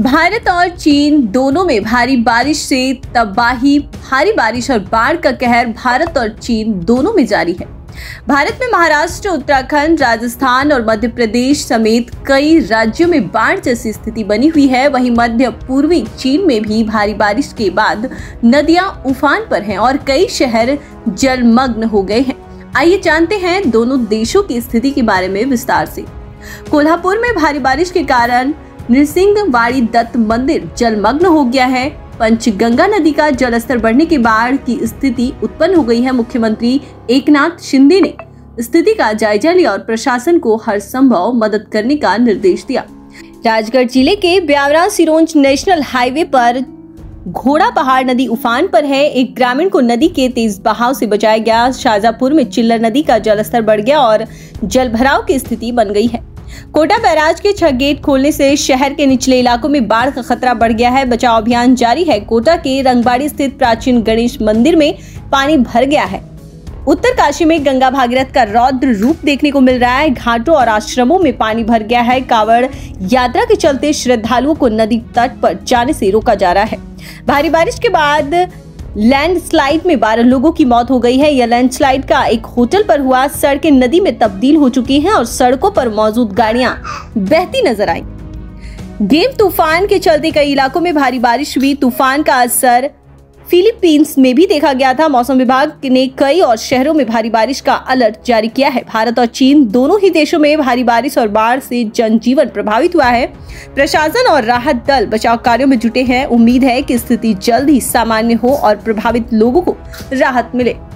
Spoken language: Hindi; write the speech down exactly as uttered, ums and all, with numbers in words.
भारत और चीन दोनों में भारी बारिश से तबाही। भारी बारिश और बाढ़ का कहर भारत और चीन दोनों में जारी है। भारत में महाराष्ट्र, उत्तराखंड, राजस्थान और मध्य प्रदेश समेत कई राज्यों में बाढ़ जैसी स्थिति बनी हुई है। वहीं मध्य पूर्वी चीन में भी भारी बारिश के बाद नदियां उफान पर हैं और कई शहर जलमग्न हो गए हैं। आइए जानते हैं दोनों देशों की स्थिति के बारे में विस्तार से। कोल्हापुर में भारी बारिश के कारण नृसिंहवाड़ी दत्त मंदिर जलमग्न हो गया है। पंचगंगा नदी का जलस्तर बढ़ने के बाढ़ की स्थिति उत्पन्न हो गई है। मुख्यमंत्री एकनाथ शिंदे ने स्थिति का जायजा लिया और प्रशासन को हर संभव मदद करने का निर्देश दिया। राजगढ़ जिले के ब्यावरा सिरोंज नेशनल हाईवे पर घोड़ा पहाड़ नदी उफान पर है। एक ग्रामीण को नदी के तेज बहाव से बचाया गया। शाहजहांपुर में चिल्लर नदी का जलस्तर बढ़ गया और जलभराव की स्थिति बन गई है। कोटा बैराज के छह गेट खोलने से शहर के निचले इलाकों में बाढ़ का खतरा बढ़ गया है। बचाव अभियान जारी है। कोटा के रंगबाड़ी स्थित प्राचीन गणेश मंदिर में पानी भर गया है। उत्तर काशी में गंगा भागीरथ का रौद्र रूप देखने को मिल रहा है। घाटों और आश्रमों में पानी भर गया है। कांवड़ यात्रा के चलते श्रद्धालुओं को नदी तट पर जाने से रोका जा रहा है। भारी बारिश के बाद लैंडस्लाइड में बारह लोगों की मौत हो गई है। यह लैंडस्लाइड का एक होटल पर हुआ। सड़कें नदी में तब्दील हो चुकी हैं और सड़कों पर मौजूद गाड़ियां बहती नजर आई। गेम तूफान के चलते कई इलाकों में भारी बारिश हुई। तूफान का असर फिलीपींस में भी देखा गया था। मौसम विभाग ने कई और शहरों में भारी बारिश का अलर्ट जारी किया है। भारत और चीन दोनों ही देशों में भारी बारिश और बाढ़ से जनजीवन प्रभावित हुआ है। प्रशासन और राहत दल बचाव कार्यों में जुटे हैं। उम्मीद है कि स्थिति जल्द ही सामान्य हो और प्रभावित लोगों को राहत मिले।